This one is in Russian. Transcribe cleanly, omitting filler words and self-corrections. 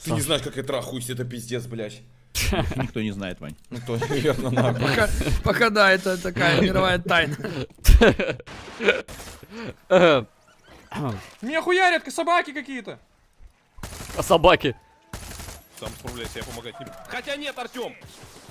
Ты не знаешь, как я трахаюсь, это пиздец, блядь. Никто не знает, Вань. Ну то, верно, нахуй. Пока да, это такая мировая тайна. Меня хуярят собаки какие-то. А собаки? Сам справляйся, я помогать не буду. Хотя нет, Артем!